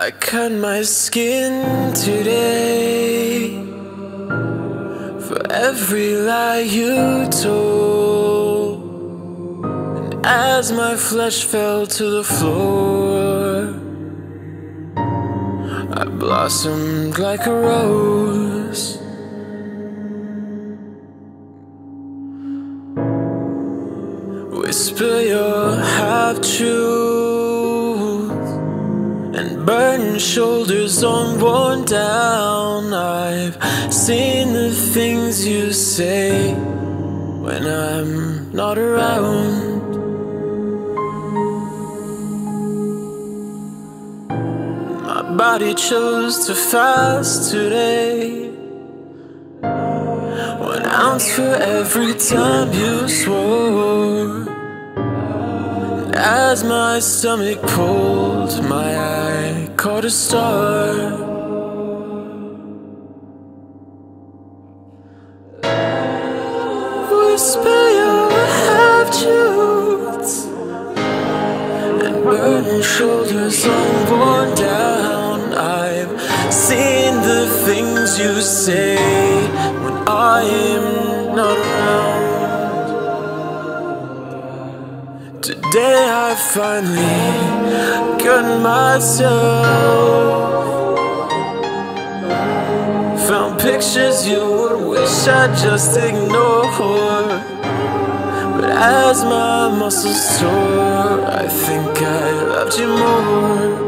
I cut my skin today for every lie you told. And as my flesh fell to the floor, I blossomed like a rose. Whisper your half-truth and burn shoulders on worn down. I've seen the things you say when I'm not around. My body chose to fast today, 1 ounce for every time you swore. As my stomach pulled, my eye caught a star. Whisper your half-truths and burning shoulders on worn down. I've seen the things you say when I am not around. Today I finally got myself, found pictures you would wish I'd just ignore. But as my muscles tore, I think I loved you more.